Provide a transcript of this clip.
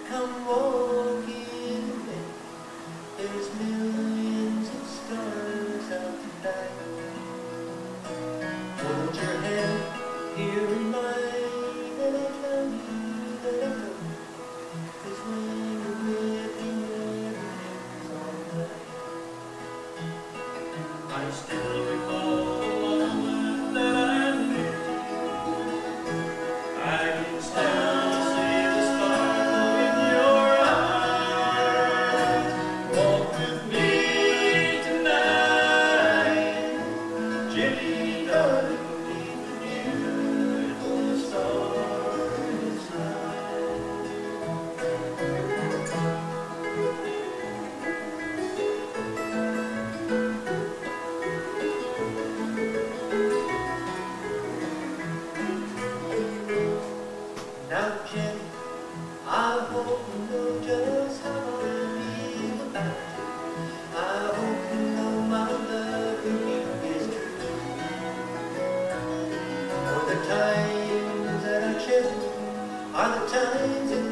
come walking away. There's millions of stars out tonight. Hold your hand here in mine, and I tell you that I love you. 'Cause when you're with me, everything's alright. I still recall the moment that I knew. I can still see the sparkle in your eyes. Walk with me tonight, Jimmy, darling, beneath the beautiful starless night. Now, Jenny, I hope you know just how I feel about you. I hope you know my love for you is true. For the times that I cherish are the times that